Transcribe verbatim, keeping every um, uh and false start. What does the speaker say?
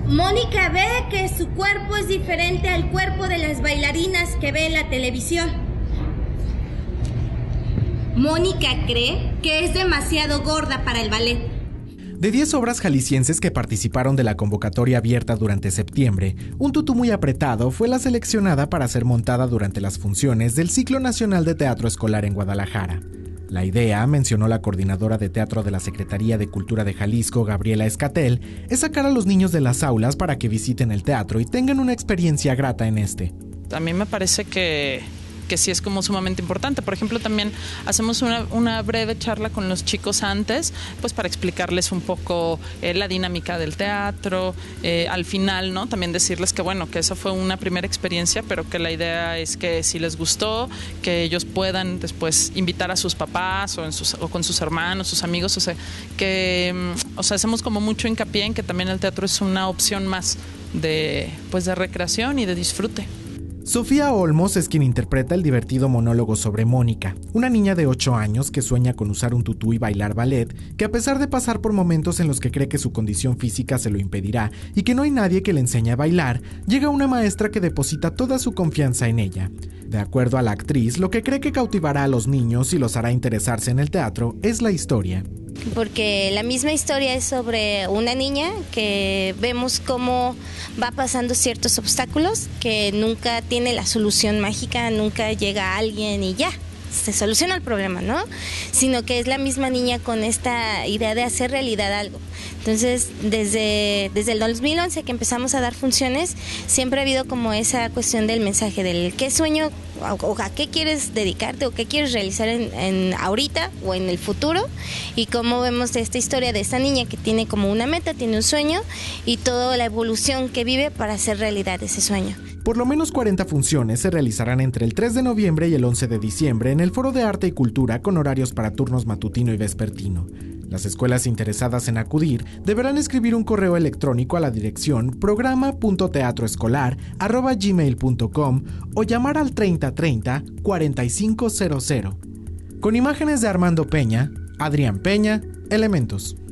Mónica ve que su cuerpo es diferente al cuerpo de las bailarinas que ve en la televisión. Mónica cree que es demasiado gorda para el ballet. De diez obras jaliscienses que participaron de la convocatoria abierta durante septiembre, Un tutú muy apretado fue la seleccionada para ser montada durante las funciones del Ciclo Nacional de Teatro Escolar en Guadalajara. La idea, mencionó la coordinadora de teatro de la Secretaría de Cultura de Jalisco, Gabriela Escatel, es sacar a los niños de las aulas para que visiten el teatro y tengan una experiencia grata en este. A mí me parece que... que sí es como sumamente importante. Por ejemplo, también hacemos una, una breve charla con los chicos antes, pues para explicarles un poco eh, la dinámica del teatro, eh, al final, ¿no? También decirles que bueno, que esa fue una primera experiencia, pero que la idea es que si les gustó, que ellos puedan después invitar a sus papás o, en sus, o con sus hermanos, sus amigos, o sea, que o sea, hacemos como mucho hincapié en que también el teatro es una opción más de, pues, de recreación y de disfrute. Sofía Olmos es quien interpreta el divertido monólogo sobre Mónica, una niña de ocho años que sueña con usar un tutú y bailar ballet, que a pesar de pasar por momentos en los que cree que su condición física se lo impedirá y que no hay nadie que le enseñe a bailar, llega una maestra que deposita toda su confianza en ella. De acuerdo a la actriz, lo que cree que cautivará a los niños y los hará interesarse en el teatro es la historia. Porque la misma historia es sobre una niña que vemos cómo va pasando ciertos obstáculos, que nunca tiene la solución mágica, nunca llega alguien y ya, se soluciona el problema, ¿no? Sino que es la misma niña con esta idea de hacer realidad algo. Entonces, desde, desde el dos mil once que empezamos a dar funciones, siempre ha habido como esa cuestión del mensaje del qué sueño o a qué quieres dedicarte o qué quieres realizar en, en ahorita o en el futuro, y cómo vemos esta historia de esta niña que tiene como una meta, tiene un sueño y toda la evolución que vive para hacer realidad ese sueño. Por lo menos cuarenta funciones se realizarán entre el tres de noviembre y el once de diciembre en el Foro de Arte y Cultura con horarios para turnos matutino y vespertino. Las escuelas interesadas en acudir deberán escribir un correo electrónico a la dirección programa punto teatroescolar arroba gmail punto com o llamar al treinta treinta cuarenta y cinco cero cero. Con imágenes de Armando Peña, Adrián Peña, Elementos.